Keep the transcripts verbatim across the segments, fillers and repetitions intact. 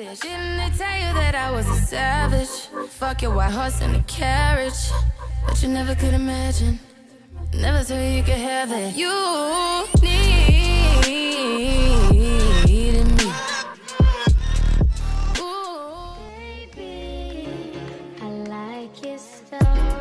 savage. Didn't they tell you that I was a savage? Fuck your white horse in a carriage. But you never could imagine. Never thought you could have it. You needed me. Ooh. Baby, I like your stuff.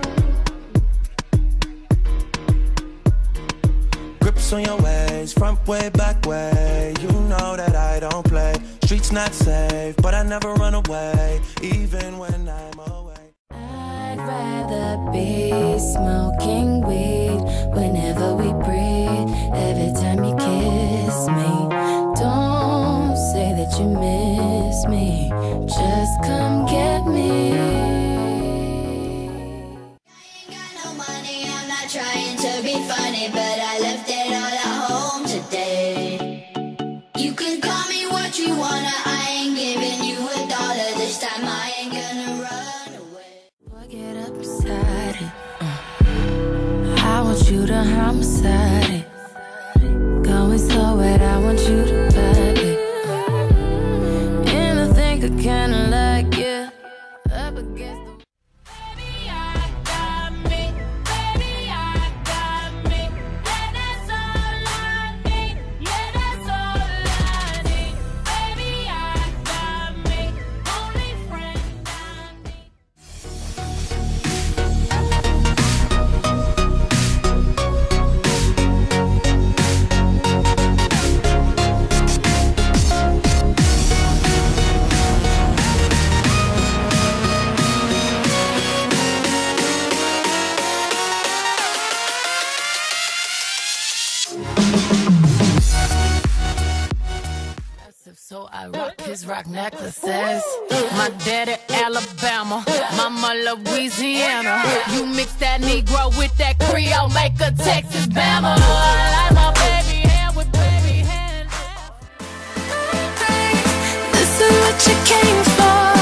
Grips on your ways, front way, back way. You know that I don't play. Streets not safe, but I never run away, even when I'm away. I'd rather be smoking weed whenever we breathe. Every time you kiss me, don't say that you miss me. Just come get me. I ain't got no money, I'm not trying to be funny, but I left it all at home today. You can call me what you wanna, I ain't giving you a dollar this time, I ain't gonna run away. Get up beside it. Uh. I want you to homicide it. Going so wet, I want you to vibe it. Uh. And I think I kinda like you. Up against the baby, I got me. Baby, I got me. Yeah, that's all I need. Yeah, that's all I need. Baby, I got me. Only friend I need. So I rock his rock necklaces. My daddy Alabama, mama Louisiana. You mix that Negro with that Creole, make a Texas Bama. I like my baby hair with baby hair. This is what you came for.